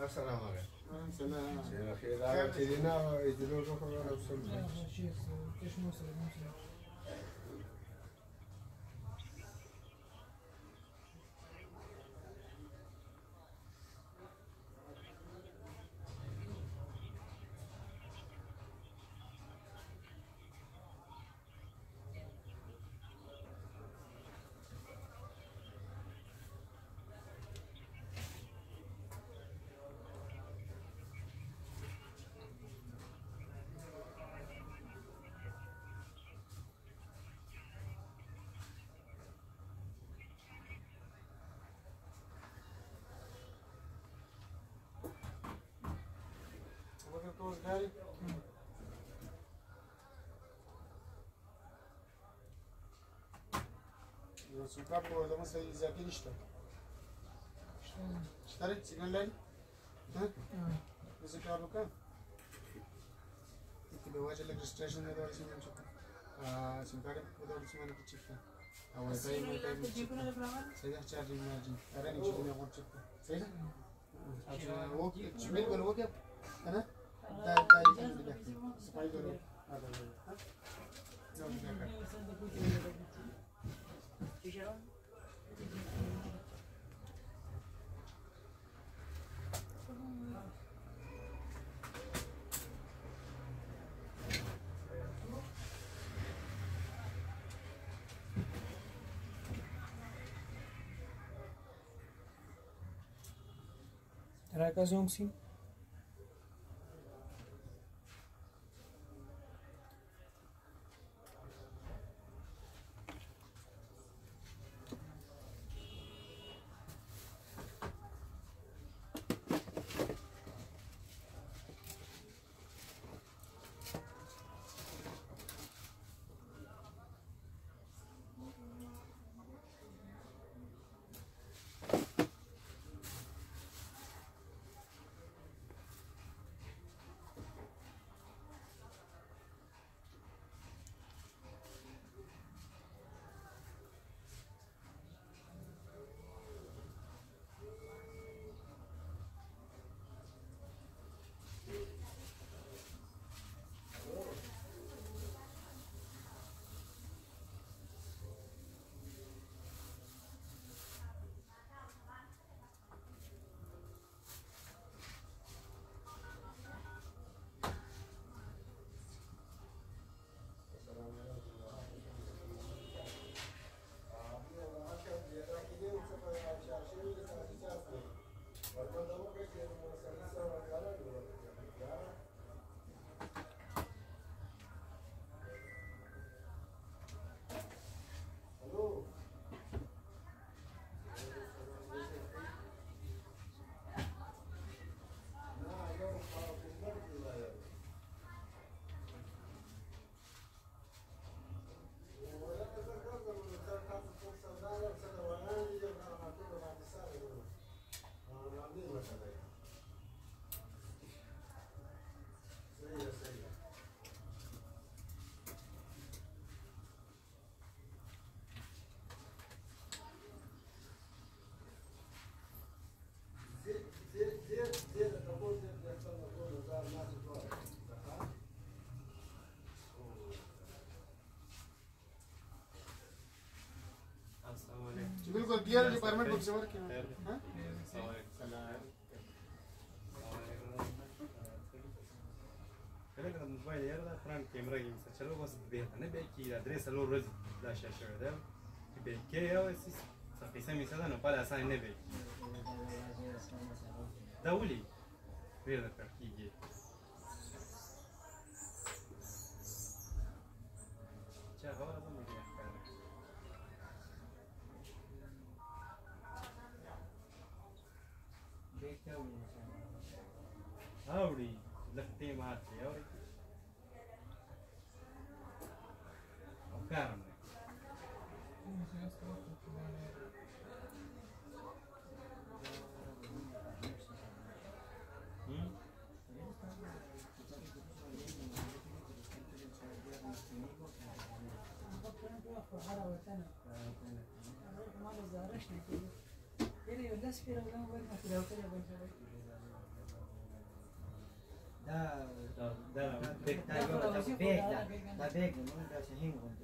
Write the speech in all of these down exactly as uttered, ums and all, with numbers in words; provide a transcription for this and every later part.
السلام عليكم. سلام. خير هذا تجينا يجلو روحه ولا وصل. لا شيخ ايش موصل موصل. Todos gari. السكر ولا مثلا إذا كان يشتغل. اشتريت سيجار لين؟ ها؟ إذا كان بكام؟ أنت بواجه الريجستريشن ده ولا سيجار شو؟ آه سيجار وده بس ما نبي تشوفه. أو زي ما تبي تشوفه. سيدا تشارجين مارجين. أراني شو بني أقول تشوفه. سيدا؟ أجل ووك شمال ولا ووك؟ أنا؟ ده ده اللي كان بدي سبايدر هذا ها؟ نعم نعم. Rakazong sim. बिल्कुल clear department को सेवर किया हां کله کله موبایل یې را فرانک کیمرا یې څه چلو بس به نه به کی ادرس له ورځ دا شاشه ده چې به کې یو څه څه پیسې می څه نه په اسانه نه به دا ولي ویل پر کیږي چا غواړم Howdy, لفتي ماتي أوي. أفكارنا. Da, Da, da, da, bek. da, io da beg, da, da beg, non da se hingo con te.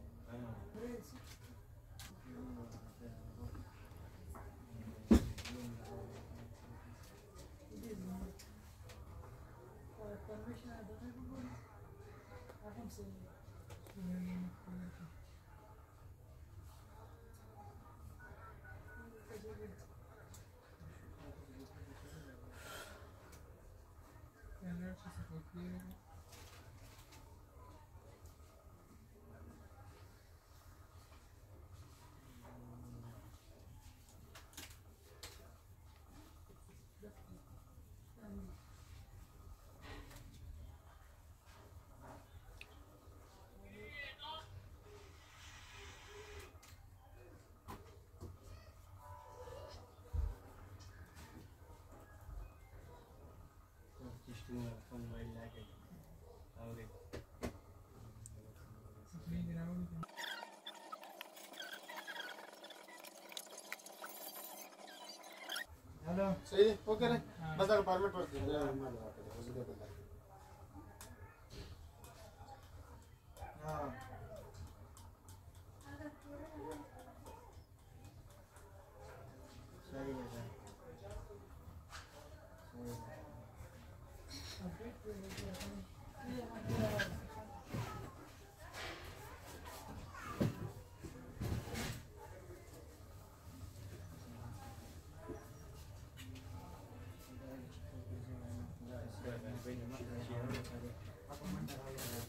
Hello सही है ओके रे बस अगर परमिट कर दे मैं लगा के उसी को बता हां सही है sir Bem, bem, bem, bem, bem, bem, bem, bem, bem, bem,